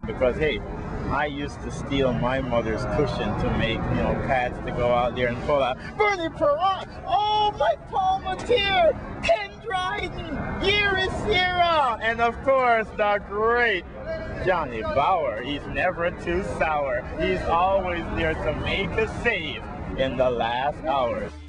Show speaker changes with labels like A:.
A: because, hey, I used to steal my mother's cushion to make, pads to go out there and pull out. Bernie Perron! Oh, my Palmatier! Ken Dryden! Yeri Sierra! And of course, the great Johnny Bauer. He's never too sour. He's always there to make a save in the last hours.